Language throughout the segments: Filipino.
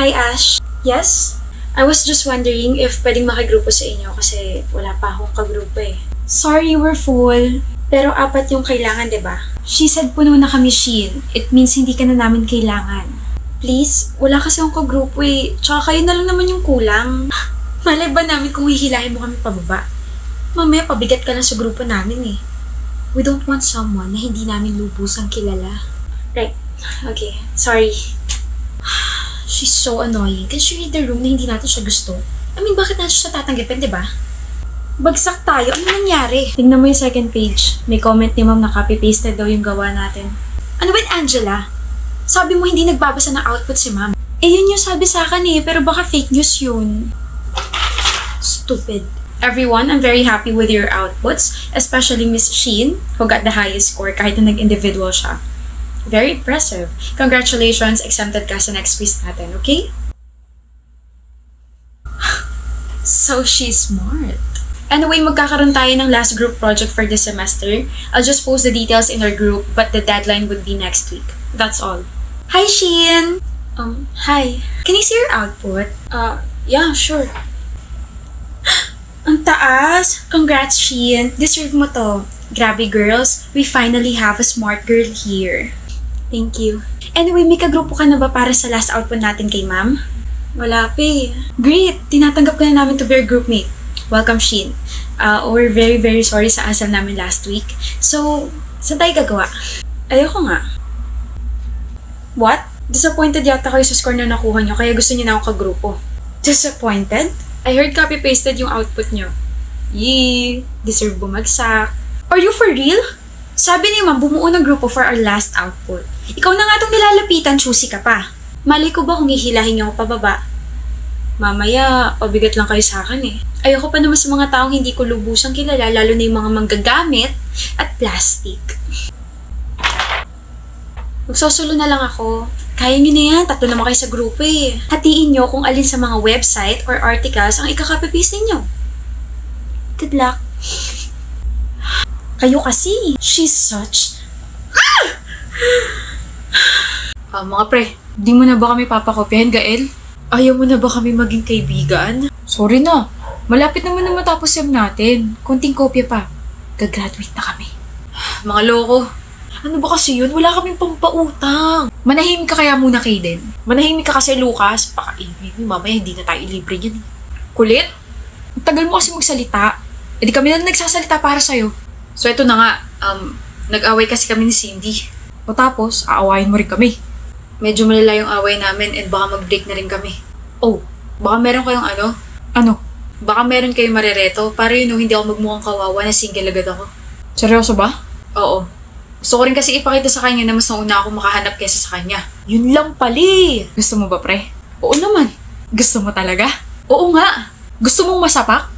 Hi, Ash. Yes? I was just wondering if pwedeng makigrupo sa inyo kasi wala pa akong kagrupo eh. Sorry, we're full. Pero 4 yung kailangan, diba? She said puno na kami, Shin. It means hindi ka na namin kailangan. Please, wala kasi akong kagrupo eh. Tsaka kayo na lang naman yung kulang. Malay ba namin kung hihilahin mo kami pababa? Mamaya pabigat ka na sa grupo namin eh. We don't want someone na hindi namin lubusang kilala. Right. Okay. Sorry. She's so annoying. Can she read the room na hindi natin siya gusto? I mean, bakit natin siya tatanggapin, diba? Bagsak tayo. Ano nangyari? Tingnan mo yung second page. May comment ni ma'am na copy-pasted daw yung gawa natin. Ano ba, Angela? Sabi mo hindi nagbabasa ng output si ma'am. Eh, yun yung sabi sa akin eh. Pero baka fake news yun. Stupid. Everyone, I'm very happy with your outputs. Especially Miss Sheen, who got the highest score kahit na nag-individual siya. Very impressive. Congratulations, exempted ka sa next quiz natin, okay? So she's smart. Anyway, magkakaroon tayo ng last group project for this semester. I'll just post the details in our group, but the deadline would be next week. That's all. Hi, Sheen! Hi. Can I see your output? Yeah, sure. Ang taas! Congrats, Sheen! Deserve mo to. Grabe, girls. We finally have a smart girl here. Thank you. Anyway, may kagrupo ka na ba para sa last output natin kay ma'am? Wala pa eh. Great! Tinatanggap ka na namin to be our groupmate. Welcome, Sheen. We're very, very sorry sa asal namin last week. So, saan tayo gagawa? Ayoko nga. What? Disappointed yata kayo sa score na nakuha nyo kaya gusto niyo na akong kagrupo. Disappointed? I heard copy-pasted yung output nyo. Yee! Deserve bumagsak. Are you for real? Sabi ni ma'am, bumuo ng grupo for our last output. Ikaw na nga itong nilalapitan, choosy ka pa. Mali ko ba kung hihilahin niyo ako pababa? Mamaya, pabigat lang kayo sa akin eh. Ayoko pa naman sa mga taong hindi ko lubusang kilala, lalo na yung mga manggagamit at plastic. Magsosolo na lang ako. Kaya nyo na yan, 3 naman kayo sa grupo eh. Hatiin nyo kung alin sa mga website or articles ang ikaka-paste ninyo. Good luck. Kayo kasi, she's such... Mga pre, di mo na ba kami papakopyahin, Gael? Ayaw mo na ba kami maging kaibigan? Sorry na, malapit naman na matapos yung natin. Konting kopya pa. Gagraduate na kami. Mga loko. Ano ba kasi yun? Wala kaming pampautang. Manahimik ka kaya muna, Kaden. Manahimik ka kasi, Lucas. Baka mamaya hindi na tayo ilibre niyan. Kulit? Ang tagal mo kasi magsalita. E di kami na nagsasalita para sa'yo. So eto na nga, nag-away kasi kami ni Cindy. O tapos, aawayin mo rin kami. Medyo malala yung away namin and baka mag-break na rin kami. Oh, baka meron kayong ano? Ano? Baka meron kayong marereto para yun hindi ako magmukhang kawawa na single agad ako. Seryoso ba? Oo. Gusto ko rin kasi ipakita sa kanya na mas nauna ako makahanap kaysa sa kanya. Yun lang pali! Gusto mo ba, pre? Oo naman. Gusto mo talaga? Oo nga. Gusto mong masapak?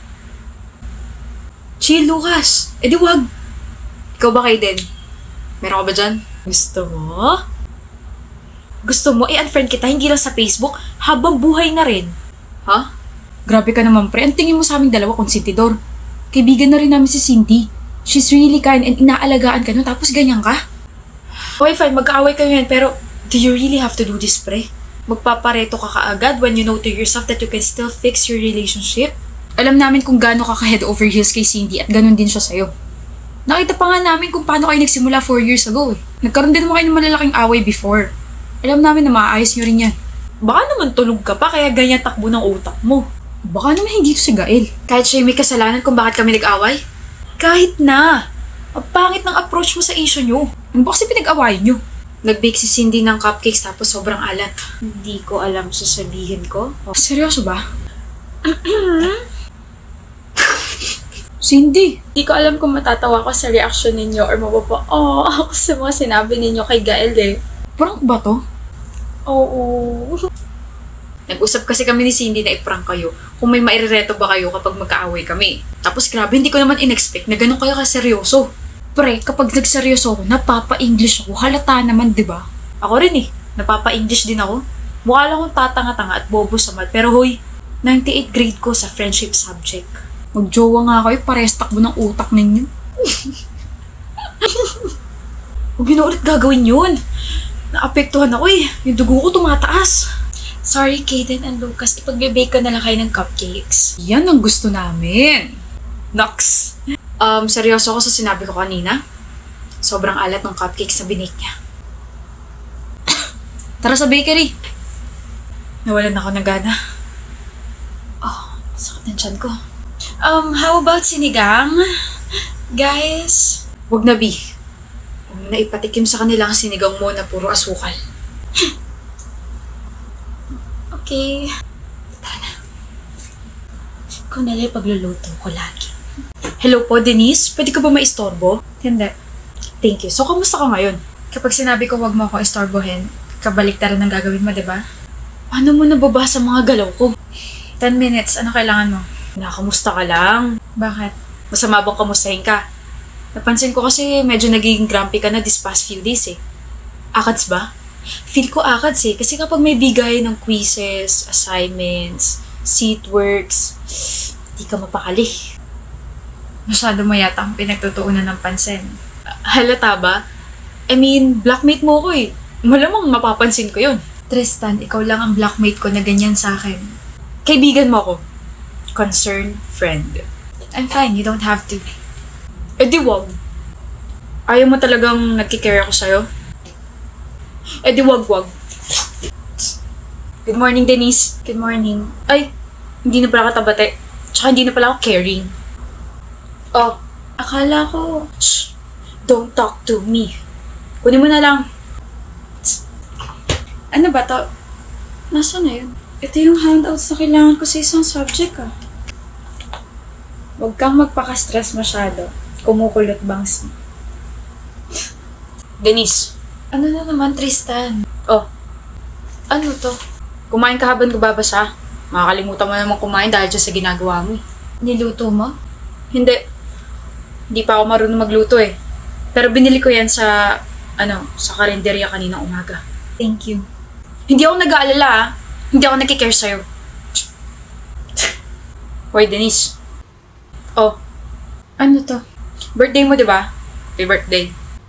Chill, Lucas. Eh di wag. Ikaw ba, Kaden? Meron ka ba dyan? Gusto mo? Gusto mo i-unfriend kita hindi lang sa Facebook habang buhay na rin? Ha? Grabe ka naman, pre. Ang tingin mo sa aming dalawa, konsentidor. Kaibigan na rin namin si Cindy. She's really kind and inaalagaan ka no, tapos ganyan ka? Okay, fine. Magkaaway kayo yan, pero do you really have to do this, pre? Magpapareto ka kaagad when you know to yourself that you can still fix your relationship? Alam namin kung gaano ka head over heels kay Cindy at ganun din siya sa'yo. Nakita pa nga namin kung paano kayo nagsimula 4 years ago eh. Nagkaroon din naman kayo ng malalaking away before. Alam namin na maayos nyo rin yan. Baka naman tulog ka pa kaya ganyan takbo ng utak mo. Baka naman hindi ito si Gael. Kahit siya may kasalanan kung bakit kami nag-away? Kahit na! Ang pangit ng approach mo sa issue nyo. Ano ba kasi pinag-awayan nyo? Nag-bake si Cindy ng cupcakes tapos sobrang alat. Hindi ko alam sasabihin ko. Oh, seryoso ba? Cindy, di ko alam kung matatawa ko sa reaction ninyo or ako sa mga sinabi ninyo kay Gael eh. Prank ba to? Oo. Nag-usap kasi kami ni Cindy na i-prank kayo kung may mairereto ba kayo kapag magkaaway kami. Tapos grabe, hindi ko naman in-expect na ganun kayo kaseryoso. Pre, kapag nagseryoso ako, napapa-English ako. Halata naman, di ba? Ako rin eh. Napapa-English din ako. Mukha lang akong tatanga-tanga at bobo sa math. Pero hoy, 98 grade ko sa friendship subject. Magjowa nga kayo, pares takbo ng utak ninyo. Huwag yun na ulit gagawin yun. Naapektuhan ako eh. Yung dugo ko tumataas. Sorry, Kaden and Lucas. Ipag-bake ko na lang kayo ng cupcakes. Yan ang gusto namin. Nox. Seryoso ako sa sinabi ko kanina. Sobrang alat ng cupcakes na binake niya. Tara sa bakery. Nawalan ako ng gana. Oh, sakit ng tiyan ko. How about sinigang? Guys? Huwag na, B. Huwag mo na ipatikim sa kanila ang sinigang mo na puro asukal. Okay. Tara na. Ikaw nalang pagluluto ko lagi. Hello po, Denise. Pwede ka ba maistorbo? Hindi. Thank you. So, kamusta ka ngayon? Kapag sinabi ko wag mo ako istorbohin, kabaliktaran ng gagawin mo, diba? Paano mo nababasa mga galaw ko? 10 minutes. Ano kailangan mo? Nakamusta ka lang? Bakit? Masama bang kamustahin ka? Napansin ko kasi medyo nagiging grumpy ka na this past few days eh. Akads ba? Feel ko akads eh. Kasi kapag may bigay ng quizzes, assignments, seat works, di ka mapakali. Masyado mo yata ang pinagtutuunan ng pansin. Halata ba? I mean, blackmate mo ko eh. Malamang mapapansin ko yun. Tristan, ikaw lang ang blackmate ko na ganyan sa akin. Kaibigan mo ako. Concerned friend. I'm fine, you don't have to. Eh di wag. Ayaw mo talagang nagkikare ako sa'yo? Eh di wag. Good morning, Denise. Good morning. Ay, hindi na pala katabate. Tsaka hindi na pala ako caring. Oh, Akala ko... shh. Don't talk to me. Kunin mo na lang. Ano ba to? Nasaan na yun? Ito yung handouts na kailangan ko sa isang subject ah. Huwag kang magpaka-stress masyado. Kumukulot bangs mo. Denise. Ano na naman, Tristan? Oh, Ano to? kumain ka habang nagbabasa. Makakalimutan mo naman kumain dahil dyan sa ginagawa mo. Niluto mo? Hindi. Hindi pa ako marunong magluto eh. Pero binili ko yan sa, sa karinderya kaninang umaga. Thank you. Hindi ako nag-aalala ah. Hindi ako nagkikare sa'yo. Hoy, Denise. Oh, Ano to? birthday mo, di ba? Happy birthday.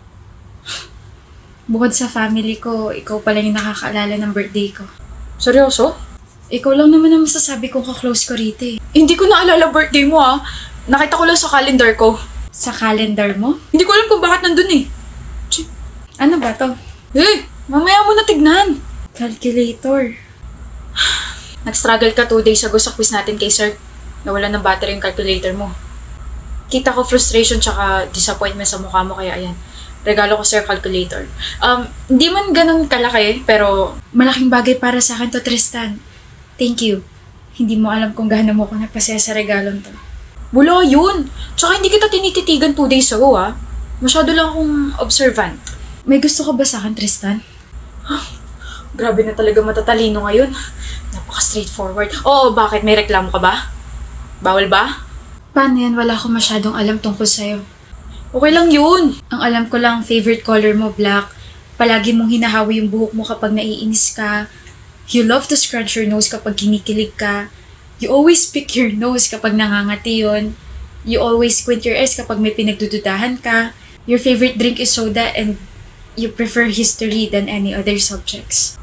Bukod sa family ko, ikaw pala yung nakakaalala ng birthday ko. Seryoso? Ikaw lang naman ang masasabi kong ka-close ko rito eh. Hindi ko naalala birthday mo ah. Nakita ko lang sa calendar ko. Sa calendar mo? Hindi ko alam kung bakit nandun eh. Ano ba to? Eh, mamaya mo na tignan. Calculator. Nag-struggle ka 2 days ago sa quiz natin kay sir. Nawala ng battery yung calculator mo. Kita ko frustration tsaka disappointment sa mukha mo kaya ayan. Regalo ko sir calculator. Hindi man ganun kalaki pero Malaking bagay para sa akin to, Tristan. Thank you. Hindi mo alam kung gaano mo ako nagpasaya sa regalong to. wala yun. Tsaka hindi kita tinititigan 2 days ago ah. Masyado lang akong observant. May gusto ka ba sa akin, Tristan? Grabe na talaga matatalino ngayon. Napaka-straightforward. Oo, bakit? May reklamo ka ba? Bawal ba? Paano yan? Wala akong masyadong alam tungkol sa'yo. Okay lang yun. Ang alam ko lang, favorite color mo, black. Palagi mong hinahawi yung buhok mo kapag naiinis ka. You love to scrunch your nose kapag kinikilig ka. You always pick your nose kapag nangangati yun. You always squint your eyes kapag may pinagdududahan ka. Your favorite drink is soda and you prefer history than any other subjects.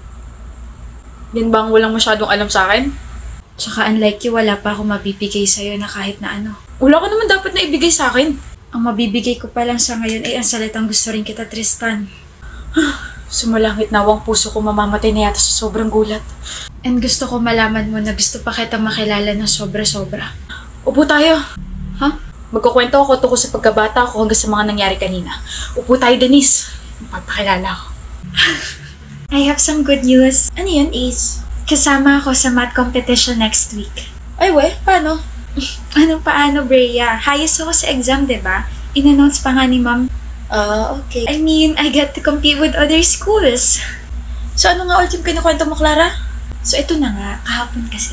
Yan bang walang masyadong alam sa akin? Tsaka unlike you, wala pa akong mabibigay sa'yo na kahit na ano. Wala ka naman dapat na ibigay sa akin. Ang mabibigay ko pa lang sa ngayon ay ang salitang gusto rin kita, Tristan. Sumalangit na ang puso ko mamamatay na yata sa sobrang gulat. And gusto ko malaman mo na gusto pa kita makilala ng sobra-sobra. Upo tayo. Ha? Magkukwento ako tungkol sa pagkabata ko hanggang sa mga nangyari kanina. Upo tayo, Denise. Magpapakilala ako. I have some good news. Ano yun, Ace? Kasama ako sa math competition next week. Ay, we? Paano? Anong paano, Brea? Highest ako sa exam, diba? In-announce pa nga ni Mom. Okay. I mean, I get to compete with other schools. So ano nga ulit yung kinukwento mo, Clara? So ito na nga, kahapon kasi.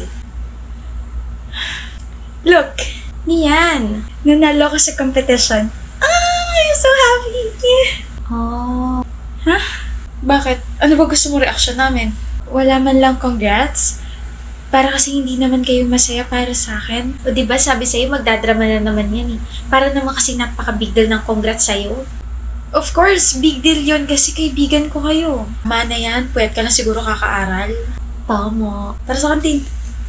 Look, niyan. Nanalo ko sa competition. I'm so happy. Oh. Ha? Bakit? Ano ba gusto mo reaction namin? Wala man lang congrats. Para kasi hindi naman kayo masaya para sa akin. O diba sabi sa'yo, magdadrama na naman yan eh. Para naman kasi napaka-big deal ng congrats sa'yo. Of course, big deal yun kasi kaibigan ko kayo. Mana yan, puwet ka na siguro kakaaral. Tama. Tara sa kantin.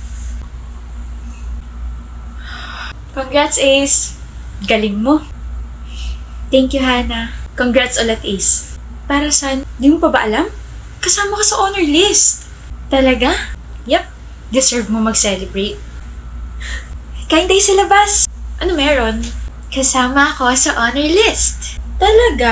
Congrats, Ace. Galing mo. Thank you, Hannah. Congrats ulit, Ace. Para saan? Di mo pa ba alam? Kasama ka sa honor list. Talaga? Yep. Deserve mo mag-celebrate. Kain tayo sa labas. Ano meron? Kasama ako sa honor list. Talaga?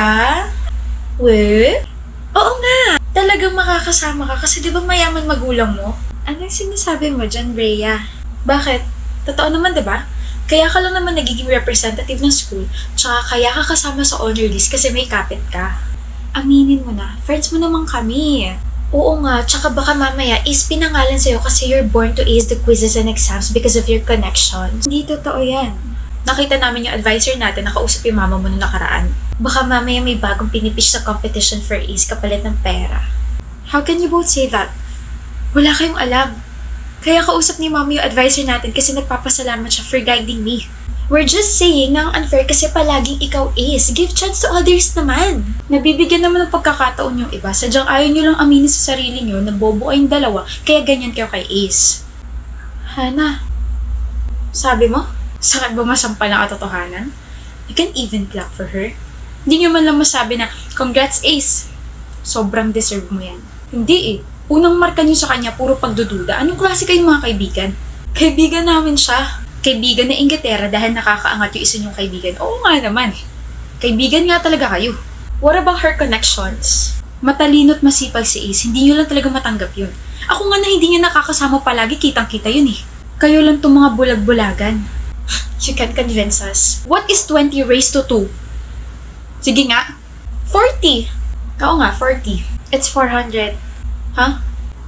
We? Oo nga. Talagang makakasama ka kasi di ba mayaman magulang mo? Anong sinasabi mo dyan, Brea? Bakit? Totoo naman, di ba? Kaya ka lang naman nagiging representative ng school, tsaka kaya ka kasama sa honor list kasi may kapit ka. Aminin mo na, friends mo naman kami. Oo nga, tsaka baka mamaya is pinangalan sa'yo kasi you're born to ace the quizzes and exams because of your connections. Hindi totoo yan. Nakita namin yung advisor natin, nakausap yung mama mo nung nakaraan. Baka mamaya may bagong pinipitch sa competition for ace kapalit ng pera. How can you both say that? Wala kayong alam. Kaya kausap ni mama yung advisor natin kasi nagpapasalamat siya for guiding me. We're just saying na ang unfair kasi palaging ikaw ace. Give chance to others naman. Nabibigyan naman ng pagkakataon yung iba. Sadyang ayaw nyo lang aminin sa sarili nyo na bobo kayong dalawa kaya ganyan kayo kay ace. Hannah, sabi mo? Sakit ba masampal ng katotohanan? You can even clap for her. Hindi nyo man lang masabi na, congrats ace. Sobrang deserve mo yan. Hindi eh. Unang marka nyo sa kanya, puro pagdududa. Anong klase kayong mga kaibigan? Kaibigan namin siya. Kaibigan na Inglaterra dahil nakakaangat yung isa niyong kaibigan. Oo nga naman. Kaibigan nga talaga kayo. What about her connections? Matalino't masipag si Ace, hindi nyo lang talaga matanggap yun. Ako nga na hindi niya nakakasama palagi, kitang-kita yun eh. Kayo lang tong mga bulag-bulagan. You can convince us. What is 20 raised to 2? Sige nga. 40. Oo nga, 40. it's 400. Huh?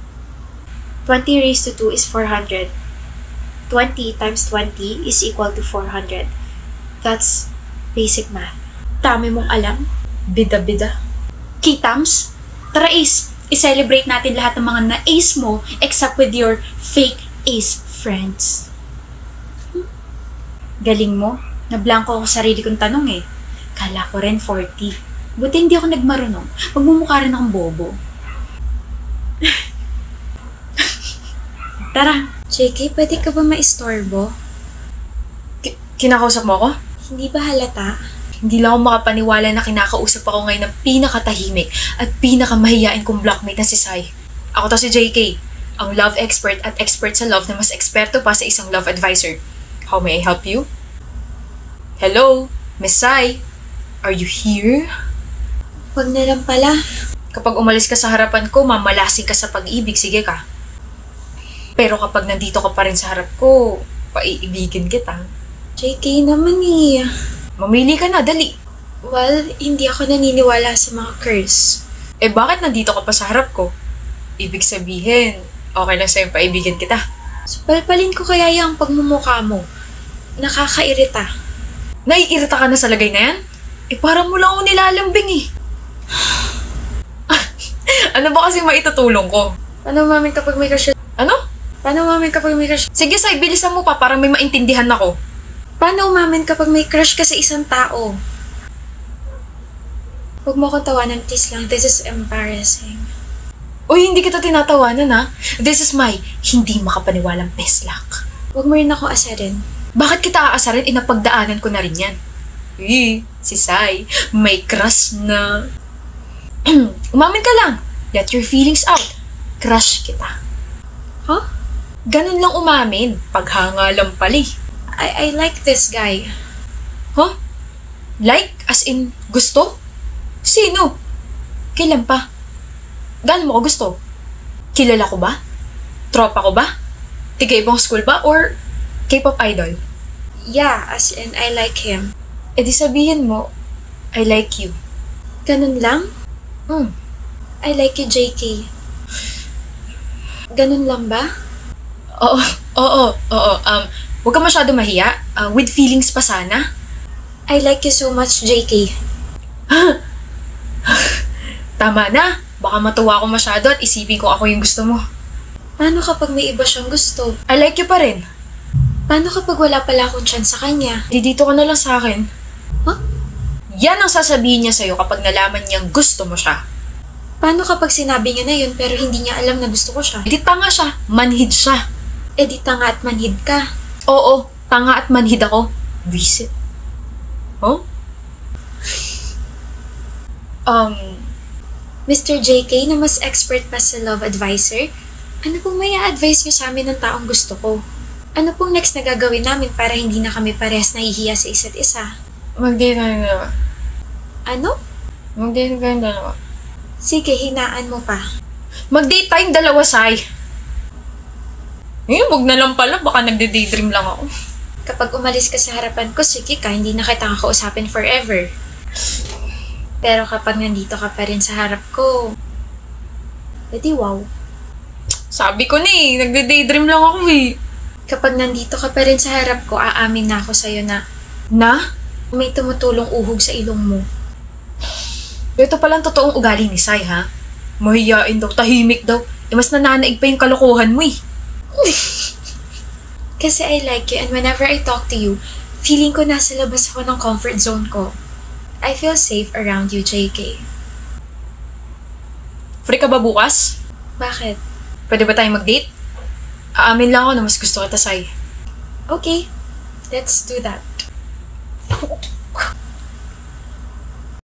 20 raised to 2 is 400. 20 times 20 is equal to 400. That's basic math. Dami mong alam. Bida-bida. Kitams? Tara Ace, i-celebrate natin lahat ng mga na-ace mo except with your fake ace friends. Galing mo. Nablangko ako sa sarili kong tanong eh. Kala ko rin 40. Buti hindi ako nagmarunong. Magmumukha rin akong bobo. Tara. JK, pwede ka ba maistorbo? Kinakausap mo ako? Hindi ba halata? Hindi lang ako makapaniwala na kinakausap ako ngayon ng pinakatahimik at pinakamahiyain kong blockmate na si Sai. Ako to si JK, ang love expert at expert sa love na mas eksperto pa sa isang love advisor. How may I help you? Hello, Miss Sai? Are you here? Wag na lang pala. Kapag umalis ka sa harapan ko, mamalasing ka sa pag-ibig, sige ka. Pero kapag nandito ka pa rin sa harap ko, paiibigin kita. JK naman eh. Mamili ka na, dali. Well, hindi ako naniniwala sa mga curse. Eh bakit nandito ka pa sa harap ko? Ibig sabihin, okay lang sa'yo paibigan kita. So, palpalin ko kaya yung pagmumukha mo. Nakakairita. Naiirita ka na sa lagay na yan? Eh parang mo lang ako nilalambing eh. Ano ba kasi maitutulong ko? Paano umamin kapag may crush? Ano? Paano umamin kapag may crush? Sige, Sai, bilisan mo pa para may maintindihan ako. Paano umamin kapag may crush ka sa isang tao? Huwag mo akong tawanan, please lang. This is embarrassing. Uy, hindi kita tinatawanan ha. This is my hindi makapaniwalang best luck. Huwag mo rin ako asarin. Bakit kita aasarin? Inapagdaanan ko na rin yan. Si Sai, may crush na. Umamin ka lang. Let your feelings out. Crush kita. Huh? Ganun lang umamin. Paghanga lang pali. I like this guy. Huh? Like? As in, gusto? Sino? Kailan pa? Gaano mo ko gusto? Kilala ko ba? Tropa ko ba? Tiga-ibang school ba? Or K-pop idol? Yeah, as in, I like him. E di sabihin mo, I like you. Ganun lang? I like you, JK. Ganun lang ba? Oo. Huwag ka masyado mahiya. With feelings pa sana. I like you so much, JK. Tama na. Baka matuwa ako masyado at isipin ko ako yung gusto mo. Paano kapag may iba siyang gusto? I like you pa rin. Paano kapag wala pala akong chance sa kanya? Di dito ka na lang sa akin. Huh? Yan ang sasabihin niya sa'yo kapag nalaman niyang gusto mo siya. Paano kapag sinabi niya na yun pero hindi niya alam na gusto ko siya? Hindi tanga siya. Manhid siya. Eh di tanga at manhid ka. Oo, tanga at manhid ako. Visit. Oh? Mr. JK na mas expert pa sa love advisor, ano pong may a-advise niyo sa amin ng taong gusto ko? Ano pong next na gagawin namin para hindi na kami parehas nahihiya sa isa't isa? Mag-date tayong dalawa. Ano? Mag-date tayong dalawa. Sige, hinaan mo pa. Mag-date tayong dalawa, Sai. Eh, wag na lang pala. Baka nagde-daydream lang ako. Kapag umalis ka sa harapan ko, sige ka, hindi na kita kakausapin forever. Pero kapag nandito ka pa rin sa harap ko, edi wow. Sabi ko na eh, nagde-daydream lang ako eh. Kapag nandito ka pa rin sa harap ko, aamin na ako sa'yo na Na? may tumutulong uhog sa ilong mo. Ito palang totoong ugali ni Sai, ha? Mahiyain daw, tahimik daw. Eh, mas nananaig pa yung kalokohan mo eh. Kasi I like you and whenever I talk to you, feeling ko nasa labas ako ng comfort zone ko. I feel safe around you, JK. Free ka ba bukas? Bakit? Pwede ba tayong mag-date? Aamin lang ako na mas gusto kita, Sai. Okay, let's do that.